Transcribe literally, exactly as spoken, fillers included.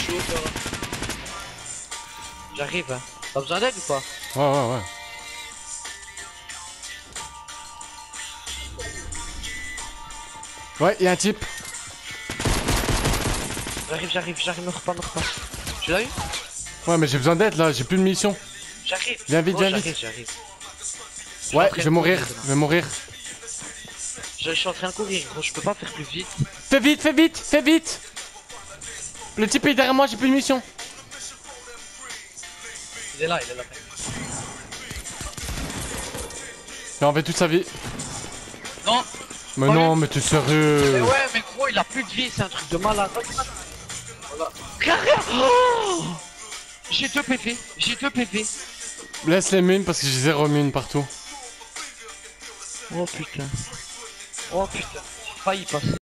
suis haut, toi, là. J'arrive, hein. T'as besoin d'aide ou pas? Ouais, ouais, ouais. Ouais, y'a un type. J'arrive, j'arrive, j'arrive, meurs pas, meurs pas. Tu l'as eu? Ouais, mais j'ai besoin d'aide là, j'ai plus de mission. J'arrive. Viens vite, Oh, viens j'arrive, vite. j'arrive. Ouais, je vais mourir, je vais mourir. Je suis en train de courir, gros, je peux pas faire plus vite. Fais vite, fais vite, fais vite. Le type est derrière moi, j'ai plus de mission. Il est là, il est là. Il a enlevé toute sa vie. Non. Mais Oh, non, lui. mais t'es sérieux. Mais ouais, mais gros, il a plus de vie, c'est un truc de malade. Voilà. Regarde, regarde. Oh, j'ai deux P V, j'ai deux P V. Laisse les mines parce que j'ai zéro mine partout. Oh putain. Oh putain. J'ai failli passer.